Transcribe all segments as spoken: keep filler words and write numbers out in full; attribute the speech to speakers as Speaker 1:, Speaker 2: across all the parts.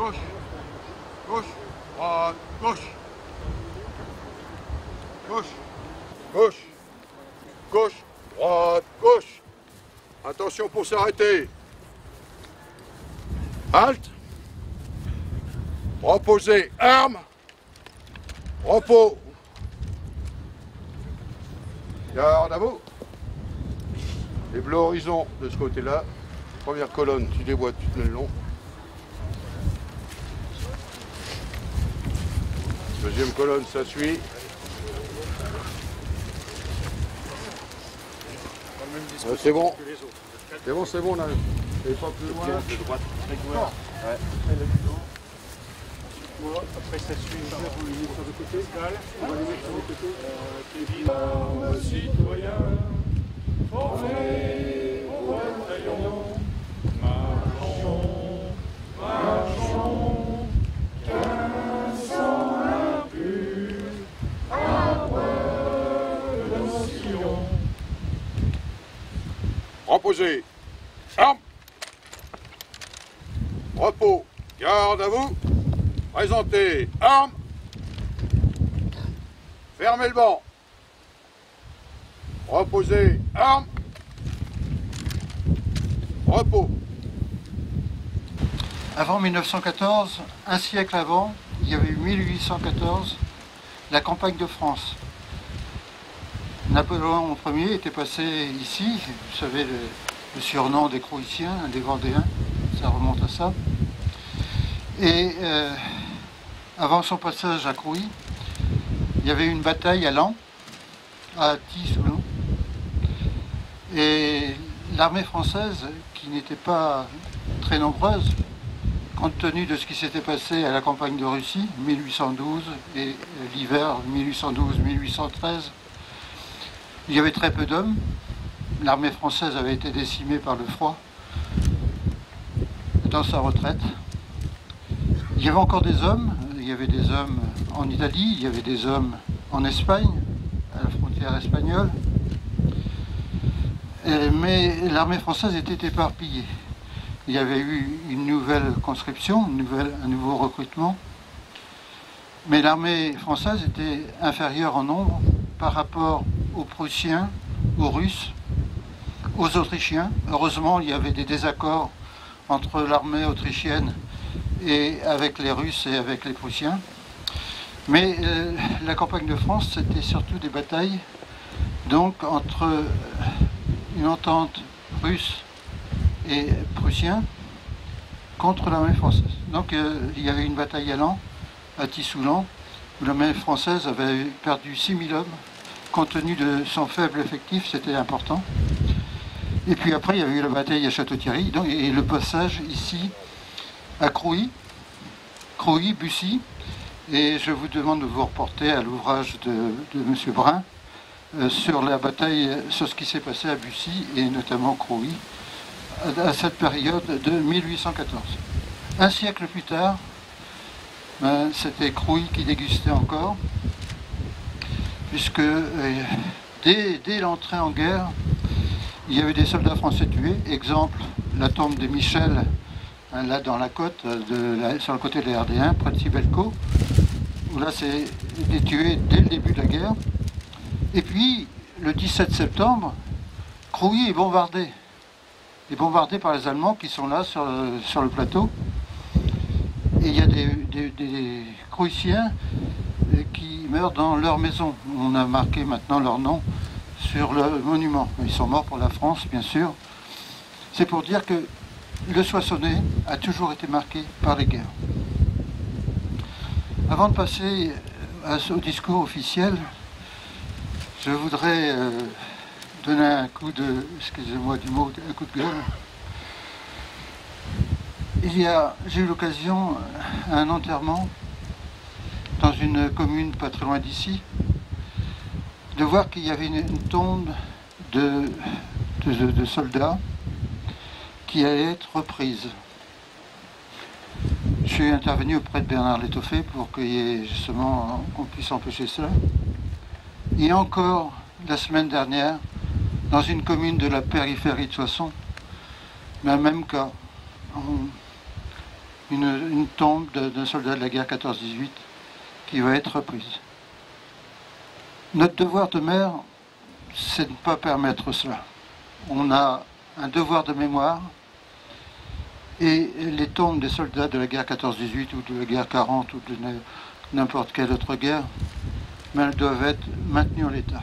Speaker 1: gauche, gauche, droite, gauche, gauche, gauche, gauche, droite, gauche. Attention pour s'arrêter. Halte. Reposez, arme. Repos. Garde à vous. Les bleus horizon de ce côté-là. Première colonne, tu déboîtes, tu te mets le long. Deuxième colonne, ça suit. Euh, c'est bon. C'est bon, c'est bon là. Et pas plus loin. De droite, très loin. Ouais.
Speaker 2: Après ça suit, on va les mettre sur le côté. On va les mettre sur le côté.
Speaker 3: Euh, citoyens, formés au bataillon, marchons, marchons, qu'un sang impur abreue nos sillons.
Speaker 1: Reposez. Arme. Repos. Garde à vous. Présentez. Arme. Fermez le banc. Reposez. Arme. Repos.
Speaker 4: Avant mille neuf cent quatorze, un siècle avant, il y avait eu mille huit cent quatorze, la campagne de France. Napoléon Ier était passé ici, vous savez, le, le surnom des Croatiens, des Vendéens, ça remonte à ça. Et euh, avant son passage à Crouy, il y avait eu une bataille à Laon, à Thie-Soulon. Et l'armée française, qui n'était pas très nombreuse, compte tenu de ce qui s'était passé à la campagne de Russie, mille huit cent douze, et l'hiver mille huit cent douze mille huit cent treize, il y avait très peu d'hommes. L'armée française avait été décimée par le froid dans sa retraite. Il y avait encore des hommes, il y avait des hommes en Italie, il y avait des hommes en Espagne, à la frontière espagnole. Mais l'armée française était éparpillée. Il y avait eu une nouvelle conscription, une nouvelle, un nouveau recrutement. Mais l'armée française était inférieure en nombre par rapport aux Prussiens, aux Russes, aux Autrichiens. Heureusement, il y avait des désaccords entre l'armée autrichienne et avec les Russes et avec les Prussiens. Mais euh, la campagne de France, c'était surtout des batailles donc entre une entente russe et prussien contre l'armée française. Donc euh, il y avait une bataille à Laon, à Thie-Soulon, où l'armée française avait perdu six mille hommes. Compte tenu de son faible effectif, c'était important. Et puis après, il y avait eu la bataille à Château-Thierry, donc, et le passage ici à Crouy, Crouy, Bussy. Et je vous demande de vous reporter à l'ouvrage de, de M. Brun euh, sur la bataille, sur ce qui s'est passé à Bussy, et notamment Crouy, à, à cette période de mille huit cent quatorze. Un siècle plus tard, ben, c'était Crouy qui dégustait encore, puisque euh, dès, dès l'entrée en guerre, il y avait des soldats français tués. Exemple, la tombe de Michel, hein, là dans la côte, de la, sur le côté de la R D un, près de Sibelco, où là c'est des tués dès le début de la guerre. Et puis, le dix-sept septembre, Crouy est bombardé. Il est bombardé par les Allemands qui sont là sur, sur le plateau. Et il y a des, des, des Croatiens qui meurent dans leur maison. On a marqué maintenant leur nom sur le monument. Ils sont morts pour la France, bien sûr. C'est pour dire que le Soissonnais a toujours été marqué par les guerres. Avant de passer au discours officiel, je voudrais euh, donner un coup de, excusez-moi du mot, un coup de gueule. Il y a, j'ai eu l'occasion à un enterrement dans une commune pas très loin d'ici, de voir qu'il y avait une, une tombe de, de, de soldats qui allait être reprise. Je suis intervenu auprès de Bernard Létoffé pour qu'il y ait justement qu'on puisse empêcher cela. Et encore la semaine dernière, dans une commune de la périphérie de Soissons, mais un même cas. On, une, une tombe d'un soldat de la guerre quatorze dix-huit qui va être reprise. Notre devoir de maire, c'est de ne pas permettre cela. On a un devoir de mémoire et les tombes des soldats de la guerre quatorze dix-huit ou de la guerre quarante ou de n'importe quelle autre guerre, mais elles doivent être maintenues en l'état.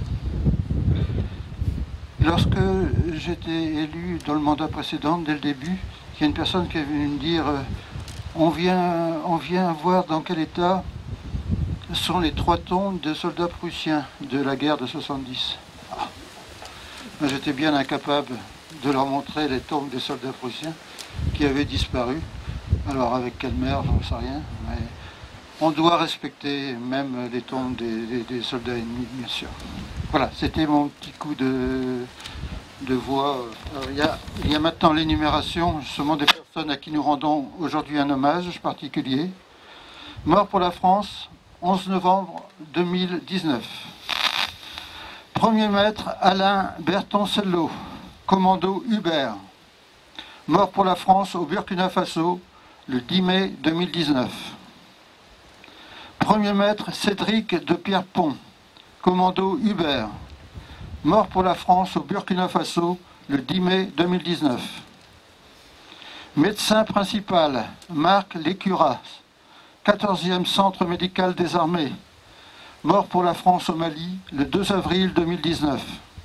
Speaker 4: Lorsque j'étais élu dans le mandat précédent, dès le début, il y a une personne qui est venue me dire euh, on vient, on vient voir dans quel état sont les trois tombes de soldats prussiens de la guerre de soixante-dix. Ah. J'étais bien incapable de leur montrer les tombes des soldats prussiens qui avaient disparu. Alors avec quelle mère, j'en sais rien. Mais on doit respecter même les tombes des, des, des soldats ennemis, bien sûr. Voilà, c'était mon petit coup de, de voix. Alors, il, y a, il y a maintenant l'énumération justement des personnes à qui nous rendons aujourd'hui un hommage particulier. Mort pour la France, onze novembre deux mille dix-neuf. Premier maître Alain Bertoncello, commando Hubert. Mort pour la France au Burkina Faso le dix mai deux mille dix-neuf. Premier maître Cédric de Pierrepont, commando Hubert. Mort pour la France au Burkina Faso le dix mai deux mille dix-neuf. Médecin principal Marc Lécuras, quatorzième centre médical des armées. Mort pour la France au Mali le deux avril deux mille dix-neuf.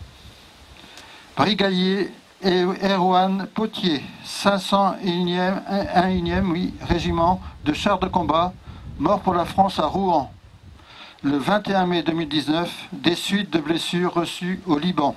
Speaker 4: Brigadier Erwan Potier, cinq cent unième oui, régiment de chars de combat, mort pour la France à Rouen, le vingt et un mai deux mille dix-neuf, des suites de blessures reçues au Liban.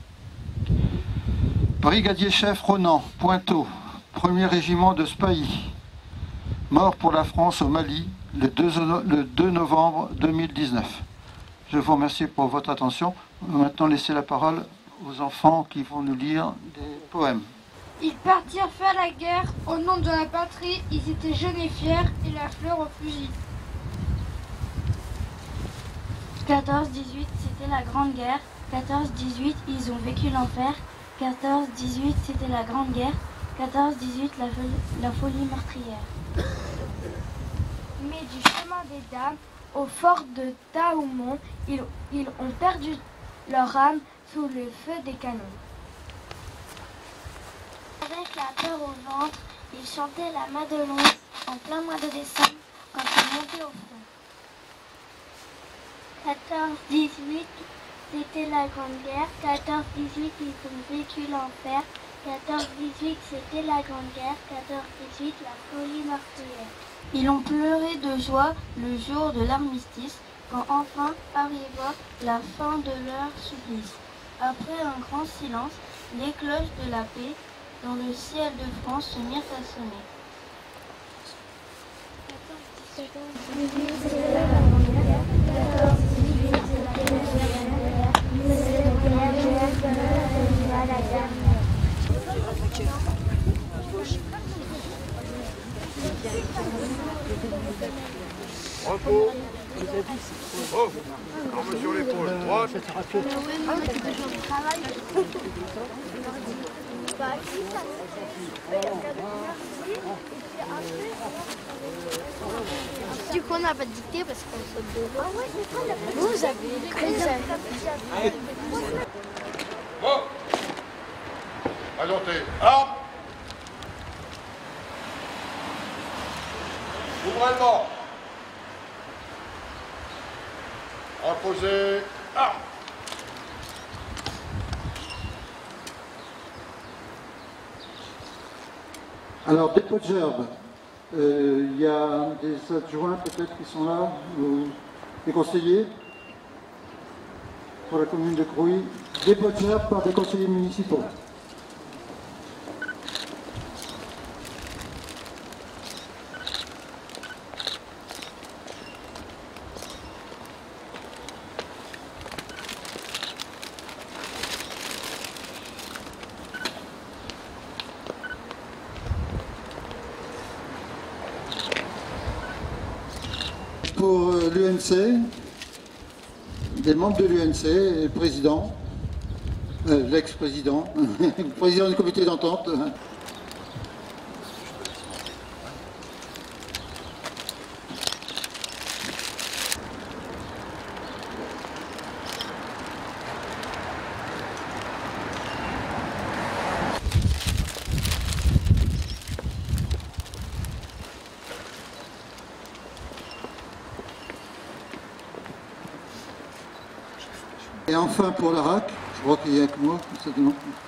Speaker 4: Brigadier-chef Ronan, Pointeau, premier régiment de Spahi, mort pour la France au Mali, le deux novembre deux mille dix-neuf. Je vous remercie pour votre attention. Maintenant, laissez la parole aux enfants qui vont nous lire des poèmes.
Speaker 5: Ils partirent faire la guerre au nom de la patrie, ils étaient jeunes et fiers, et la fleur au fusil.
Speaker 6: quatorze dix-huit, c'était la Grande Guerre. quatorze dix-huit, ils ont vécu l'enfer. quatorze dix-huit, c'était la Grande Guerre. quatorze dix-huit, la, la folie meurtrière.
Speaker 5: Mais du chemin des dames, au fort de Taoumont, ils, ils ont perdu leur âme sous le feu des canons.
Speaker 6: Avec la peur au ventre, ils chantaient la Madelon en plein mois de décembre quand ils montaient au front. quatorze dix-huit, c'était la Grande Guerre. quatorze dix-huit, ils ont vécu l'enfer. quatorze dix-huit, c'était la Grande Guerre. quatorze dix-huit, la folie meurtrière. Ils ont pleuré de joie le jour de l'armistice, quand enfin arriva la fin de leur supplice. Après un grand silence, les cloches de la paix dans le ciel de France se mirent à sonner.
Speaker 1: Repos. Oh, arme sur l'épaule. Droite.
Speaker 5: Du coup, on n'a pas dicté parce qu'on saute de l'eau. Ah ouais, c'est quoi la Vous avez écrit.
Speaker 1: Bon. Présentez. Arme. Ouvrez le banc. Reposez. Arme.
Speaker 4: Alors, dépôt de gerbe. Il euh, y a des adjoints peut-être qui sont là, ou des conseillers pour la commune de Crouy. Dépôt de gerbe par des conseillers municipaux. Pour l'U N C, des membres de l'U N C, le président, euh, l'ex-président, le président du comité d'entente. Et enfin pour l'Arak, je crois qu'il y a que moi, ça demande.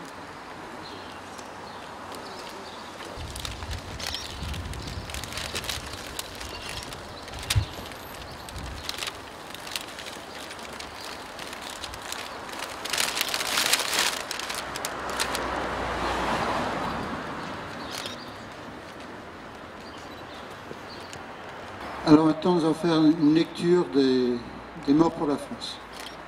Speaker 4: Alors maintenant, nous allons faire une lecture des, des morts pour la France.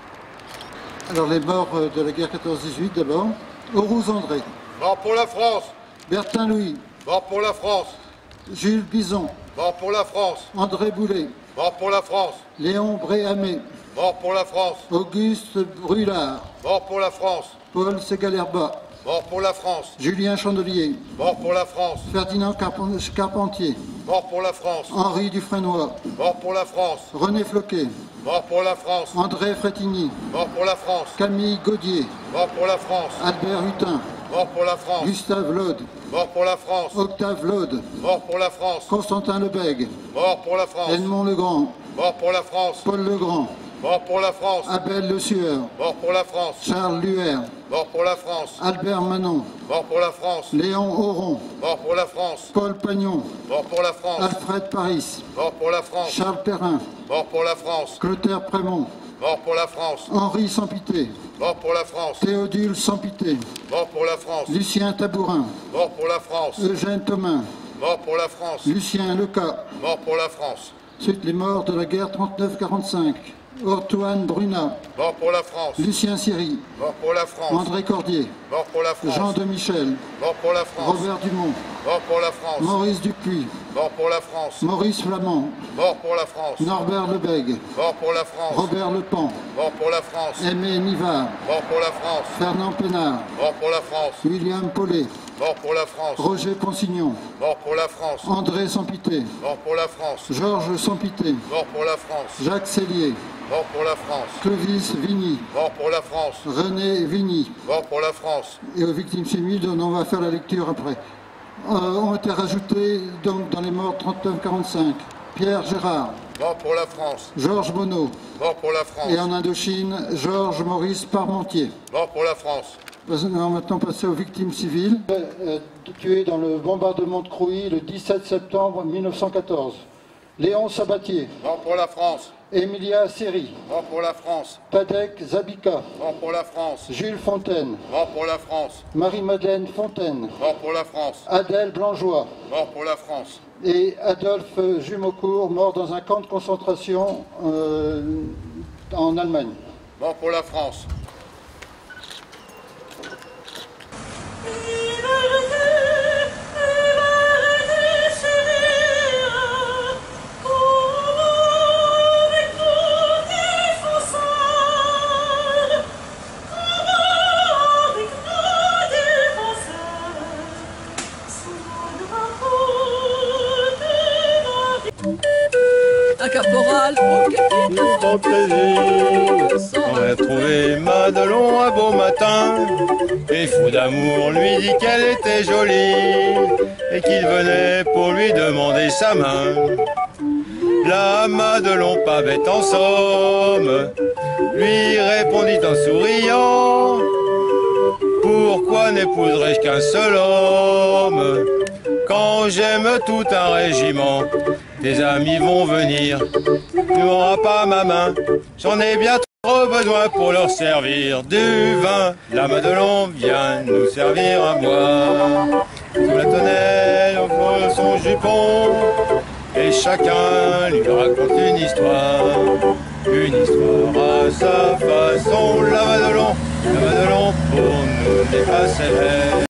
Speaker 4: Alors les morts de la guerre quatorze dix-huit d'abord. Auroux André.
Speaker 1: Mort pour la France.
Speaker 4: Bertin Louis.
Speaker 1: Mort pour la France.
Speaker 4: Jules Bison.
Speaker 1: Mort pour la France.
Speaker 4: André Boulet.
Speaker 1: Mort pour la France.
Speaker 4: Léon Bréhamé.
Speaker 1: Mort pour la France.
Speaker 4: Auguste Brulard.
Speaker 1: Mort pour la France.
Speaker 4: Paul Ségalerba.
Speaker 1: Mort pour la France.
Speaker 4: Julien Chandelier.
Speaker 1: Mort pour la France.
Speaker 4: Ferdinand Carpen- Carpentier.
Speaker 1: Mort pour la France.
Speaker 4: Henri Dufresnoy.
Speaker 1: Mort pour la France.
Speaker 4: René Floquet.
Speaker 1: Mort pour la France.
Speaker 4: André Frétigny.
Speaker 1: Mort pour la France.
Speaker 4: Camille Gaudier.
Speaker 1: Mort pour la France.
Speaker 4: Albert Hutin.
Speaker 1: Mort pour la France.
Speaker 4: Gustave Laude.
Speaker 1: Mort pour la France.
Speaker 4: Octave Laude.
Speaker 1: Mort pour la France.
Speaker 4: Constantin Lebègue.
Speaker 1: Mort pour la France.
Speaker 4: Edmond Legrand.
Speaker 1: Mort pour la France.
Speaker 4: Paul Legrand.
Speaker 1: Mort pour la France.
Speaker 4: Abel Le Sueur.
Speaker 1: Mort pour la France.
Speaker 4: Charles Luer.
Speaker 1: Mort pour la France.
Speaker 4: Albert Manon.
Speaker 1: Mort pour la France.
Speaker 4: Léon Auron.
Speaker 1: Mort pour la France.
Speaker 4: Paul Pagnon.
Speaker 1: Mort pour la France.
Speaker 4: Alfred Paris.
Speaker 1: Mort pour la France.
Speaker 4: Charles Perrin.
Speaker 1: Mort pour la France.
Speaker 4: Clotaire Prémont.
Speaker 1: Mort pour la France.
Speaker 4: Henri Sempité.
Speaker 1: Mort pour la France.
Speaker 4: Théodule Sempité.
Speaker 1: Mort pour la France.
Speaker 4: Lucien Tabourin.
Speaker 1: Mort pour la France.
Speaker 4: Eugène Thomain.
Speaker 1: Mort pour la France.
Speaker 4: Lucien Leca.
Speaker 1: Mort pour la France.
Speaker 4: Ensuite les morts de la guerre trente-neuf quarante-cinq. Antoine Brunat.
Speaker 1: Mort pour la France.
Speaker 4: Lucien Siri.
Speaker 1: Mort pour la France.
Speaker 4: André Cordier.
Speaker 1: Mort pour la France.
Speaker 4: Jean de Michel.
Speaker 1: Mort pour la France.
Speaker 4: Robert Dumont.
Speaker 1: Mort pour la France.
Speaker 4: Maurice Dupuis.
Speaker 1: Mort pour la France.
Speaker 4: Maurice Flamand.
Speaker 1: Mort pour la France.
Speaker 4: Norbert Lebègue.
Speaker 1: Mort pour la France.
Speaker 4: Robert Lepan.
Speaker 1: Mort pour la France.
Speaker 4: Aimé Nivard.
Speaker 1: Mort pour la France.
Speaker 4: Fernand Pénard.
Speaker 1: Mort pour la France.
Speaker 4: William Paulet.
Speaker 1: Mort pour la France.
Speaker 4: Roger Ponsignon.
Speaker 1: Mort pour la France.
Speaker 4: André Sempité.
Speaker 1: Mort pour la France.
Speaker 4: Georges Sempité.
Speaker 1: Mort pour la France.
Speaker 4: Jacques Cellier.
Speaker 1: Mort pour la France.
Speaker 4: Clovis Vigny.
Speaker 1: Mort pour la France.
Speaker 4: René Vigny.
Speaker 1: Mort pour la France.
Speaker 4: Et aux victimes civiles, dont on va faire la lecture après, euh, ont été rajoutés donc, dans les morts trente-neuf quarante-cinq. Pierre Gérard.
Speaker 1: Mort pour la France.
Speaker 4: Georges Monod.
Speaker 1: Mort pour la France.
Speaker 4: Et en Indochine, Georges Maurice Parmentier.
Speaker 1: Mort pour la France.
Speaker 4: Nous allons maintenant passer aux victimes civiles. Euh, tués dans le bombardement de Crouy le dix-sept septembre mille neuf cent quatorze. Léon Sabatier.
Speaker 1: Mort pour la France.
Speaker 4: Emilia Seri.
Speaker 1: Mort pour la France.
Speaker 4: Tadek Zabika.
Speaker 1: Mort pour la France.
Speaker 4: Jules Fontaine.
Speaker 1: Mort pour la France.
Speaker 4: Marie-Madeleine Fontaine.
Speaker 1: Mort pour la France.
Speaker 4: Adèle Blangeois.
Speaker 1: Mort pour la France.
Speaker 4: Et Adolphe Jumeaucourt, mort dans un camp de concentration euh, en Allemagne.
Speaker 1: Mort pour la France.
Speaker 7: Un caporal au capitaine.
Speaker 8: On a trouvé Madelon un beau matin, et fou d'amour lui dit qu'elle était jolie, et qu'il venait pour lui demander sa main. La Madelon, pas bête en somme, lui répondit en souriant: pourquoi n'épouserais-je qu'un seul homme? Quand j'aime tout un régiment, tes amis vont venir, tu n'auras pas ma main, j'en ai bien trop besoin pour leur servir du vin. La Madelon vient nous servir à boire, sous la tonnelle au fond de son jupon, et chacun lui raconte une histoire, une histoire à sa façon. La Madelon, la Madelon pour nous n'est pas sévère.